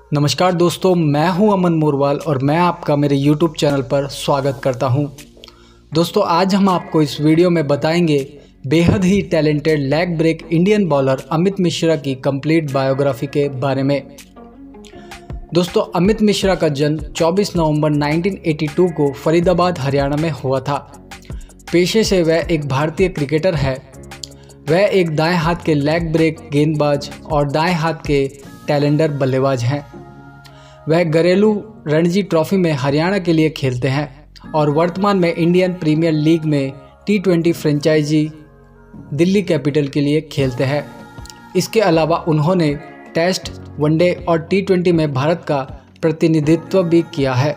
नमस्कार दोस्तों, मैं हूं अमन मोरवाल और मैं आपका मेरे YouTube चैनल पर स्वागत करता हूं। दोस्तों, आज हम आपको इस वीडियो में बताएंगे बेहद ही talented leg break Indian bowler Amit Mishra की कंप्लीट बायोग्राफी के बारे में। दोस्तों, अमित मिश्रा का जन्म 24 नवंबर 1982 को फरीदाबाद हरियाणा में हुआ था। पेशे से वह एक भारतीय क्रिकेटर है। वह एक दाएं हाथ के लेग ब्रेक गेंदबाज और दाएं हाथ के टैलेंडर बल्लेबाज हैं। वह घरेलू रणजी ट्रॉफी में हरियाणा के लिए खेलते हैं और वर्तमान में इंडियन प्रीमियर लीग में T20 फ्रेंचाइजी दिल्ली कैपिटल के लिए खेलते हैं। इसके अलावा उन्होंने टेस्ट, वनडे और T20 में भारत का प्रतिनिधित्व भी किया है।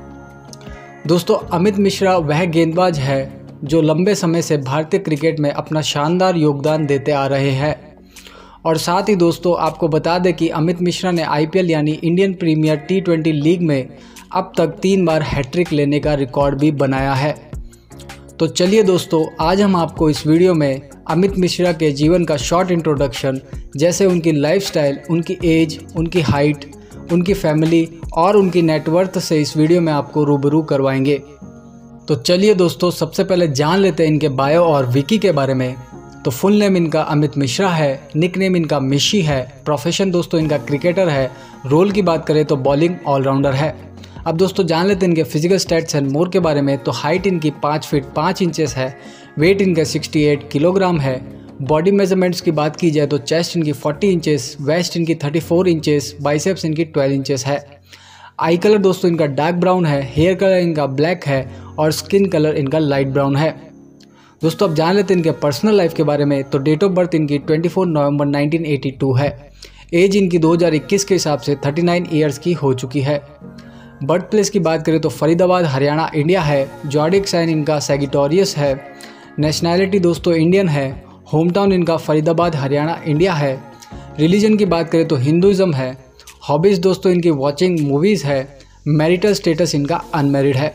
दोस्तों, अमित मिश्रा वह गेंदबाज है जो लंबे समय से भारतीय क्रिकेट में अपना शानदार योगदान देते आ रहे हैं। और साथ ही दोस्तों, आपको बता दें कि अमित मिश्रा ने IPL यानी इंडियन प्रीमियर T20 लीग में अब तक 3 बार हैट्रिक लेने का रिकॉर्ड भी बनाया है। तो चलिए दोस्तों, आज हम आपको इस वीडियो में अमित मिश्रा के जीवन का शॉर्ट इंट्रोडक्शन, जैसे उनकी लाइफस्टाइल, उनकी एज, उनकी हाइट, उनकी फैमिली और उनकी नेटवर्थ से इस वीडियो में आपको रूबरू करवाएंगे। तो चलिए दोस्तों, सबसे पहले जान लेते हैं इनके बायो और विकी के बारे में। तो फुल नेम इनका अमित मिश्रा है, निक नेम इनका मिशी है, प्रोफेशन दोस्तों इनका क्रिकेटर है, रोल की बात करें तो बॉलिंग ऑलराउंडर है। अब दोस्तों जान लेते हैं इनके फिजिकल स्टैट्स एंड मोर के बारे में। तो हाइट इनकी 5 फीट 5 इंचेस है, वेट इनका 68 किलोग्राम है। बॉडी मेजरमेंट्स की बात की जाए तो चेस्ट इनकी 40 इंचेस, वेस्ट इनकी 34 इंचेस, बाइसेप्स इनकी 12 इंचेस है। आई कलर दोस्तों इनका डार्क ब्राउन है, हेयर कलर इनका ब्लैक है और स्किन कलर इनका लाइट ब्राउन है। दोस्तों अब जान लेते हैं इनके पर्सनल लाइफ के बारे में। तो डेट ऑफ बर्थ इनकी 24 नवंबर 1982 है। एज इनकी 2021 के हिसाब से 39 ईयर्स की हो चुकी है। बर्थ प्लेस की बात करें तो फरीदाबाद हरियाणा इंडिया है। जॉडिक साइन इनका सैगिटोरियस है। नेशनैलिटी दोस्तों इंडियन है। होम टाउन इनका फरीदाबाद हरियाणा इंडिया है। रिलीजन की बात करें तो हिंदुज़म है। हॉबीज़ दोस्तों इनकी वॉचिंग मूवीज़ है। मैरिटल स्टेटस इनका अनमैरिड है।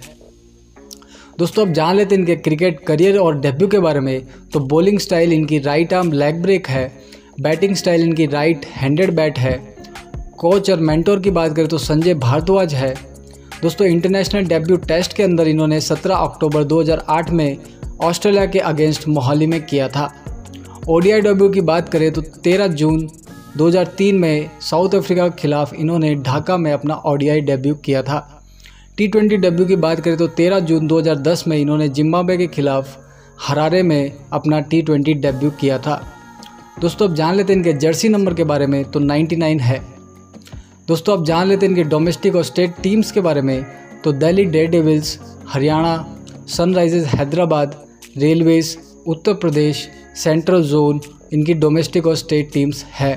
दोस्तों अब जान लेते हैं इनके क्रिकेट करियर और डेब्यू के बारे में। तो बॉलिंग स्टाइल इनकी राइट आर्म लेग ब्रेक है। बैटिंग स्टाइल इनकी राइट हैंडेड बैट है। कोच और मेंटोर की बात करें तो संजय भारद्वाज है। दोस्तों इंटरनेशनल डेब्यू टेस्ट के अंदर इन्होंने 17 अक्टूबर 2008 में ऑस्ट्रेलिया के अगेंस्ट मोहाली में किया था। ODI डेब्यू की बात करें तो 13 जून 2003 में साउथ अफ्रीका के खिलाफ इन्होंने ढाका में अपना ODI डेब्यू किया था। T20 डेब्यू की बात करें तो 13 जून 2010 में इन्होंने जिम्बाब्वे के खिलाफ हरारे में अपना T20 डेब्यू किया था। दोस्तों अब जान लेते हैं इनके जर्सी नंबर के बारे में। तो 99 है। दोस्तों अब जान लेते हैं इनके डोमेस्टिक और स्टेट टीम्स के बारे में। तो Delhi Daredevils, Haryana, Sunrisers Hyderabad, railways, Uttar Pradesh, central zone इनकी डोमेस्टिक और स्टेट टीम्स है।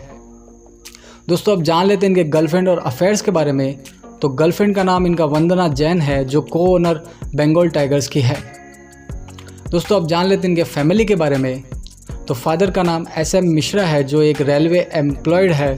दोस्तों अब जान लेते हैं इनके गर्लफ्रेंड और अफेयर्स के बारे में। तो गर्लफ्रेंड का नाम इनका वंदना जैन है, जो को-ओनर बंगाल टाइगर्स की है। दोस्तों अब जान लेते हैं इनके फैमिली के बारे में। तो फादर का नाम SM मिश्रा है, जो एक रेलवे एम्प्लॉयड है,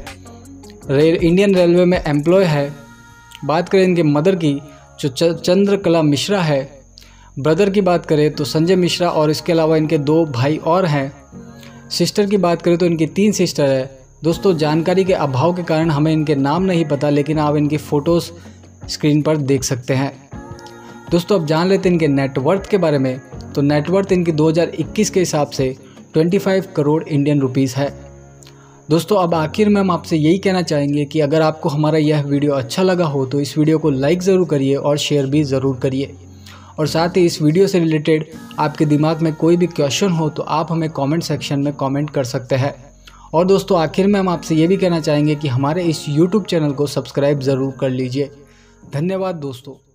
इंडियन रेलवे में एम्प्लॉय है। बात करें इनके मदर की, जो चंद्रकला मिश्रा है। ब्रदर की बात करें तो संजय मिश्रा और इसके अलावा इनके 2 भाई और हैं। सिस्टर की बात करें तो इनकी 3 सिस्टर है। दोस्तों जानकारी के अभाव के कारण हमें इनके नाम नहीं पता, लेकिन आप इनकी फ़ोटोज़ स्क्रीन पर देख सकते हैं। दोस्तों अब जान लेते हैं इनके नेटवर्थ के बारे में। तो नेटवर्थ इनकी 2021 के हिसाब से 25 करोड़ इंडियन रुपीज़ है। दोस्तों अब आखिर में हम आपसे यही कहना चाहेंगे कि अगर आपको हमारा यह वीडियो अच्छा लगा हो तो इस वीडियो को लाइक ज़रूर करिए और शेयर भी ज़रूर करिए। और साथ ही इस वीडियो से रिलेटेड आपके दिमाग में कोई भी क्वेश्चन हो तो आप हमें कमेंट सेक्शन में कमेंट कर सकते हैं। और दोस्तों आखिर में हम आपसे ये भी कहना चाहेंगे कि हमारे इस YouTube चैनल को सब्सक्राइब ज़रूर कर लीजिए। धन्यवाद दोस्तों।